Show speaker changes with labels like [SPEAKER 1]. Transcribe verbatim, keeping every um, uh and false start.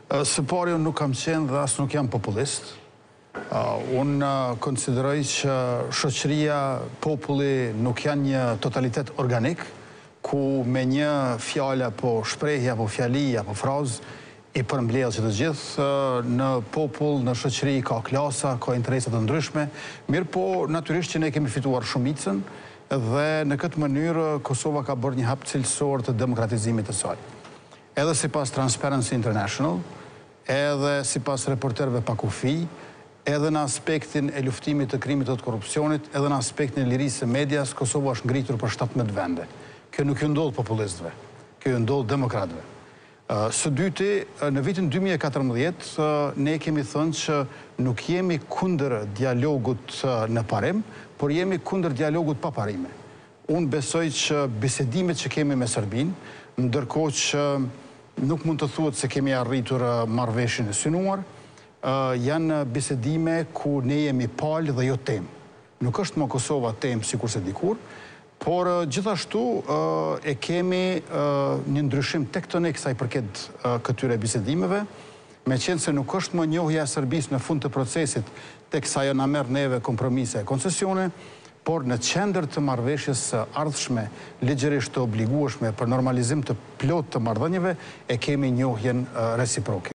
[SPEAKER 1] Së pari, unë nuk kam qenë dhe asë nuk jam populist. Unë konsideroj që shoqëria, populli nuk janë një totalitet organik, ku me një fjallë apo shprehje, apo fjali, apo frazë, i përmbledh që të gjithë. Në popull, në shoqëri, ka klasa, ka interesat të ndryshme, mirë po, natyrisht që ne kemi fituar shumicën, dhe në këtë mënyrë Kosova ka bërë një hap cilësor të demokratizimit të saj. Edhe si pas Transparency International, edhe si pas reporterve pa kufi, edhe në aspektin e luftimit të krimit të të korupcionit, edhe në aspektin e lirisë së medias, Kosova është ngritur për shtatëmbëdhjetë vende. Kjo nuk ju ndodh populistëve, kjo ju ndodh demokratëve. Së dyti, në vitin dy mijë e katërmbëdhjetë, ne kemi thënë që nuk jemi kundër dialogut në parim, por jemi kundër dialogut pa parime. Unë besoj që bisedimet që kemi me Serbinë, ndërkohë që nuk mund të thuhet se kemi arritur marrëveshjen e synuar, janë bisedime ku ne jemi palë dhe jo temë. Nuk është më Kosova temë sikurse dikur, por gjithashtu e kemi një ndryshim tektonik sa i përket këtyre bisedimeve, me qenë se nuk është më njohja e Serbisë në fund të procesit teksa ajo na merr neve kompromise e koncesione, por në qendër të marrëveshjes së ardhshme, ligjërisht të obligueshme për normalizim të plot të marrëdhënieve, e kemi njohjen reciproke.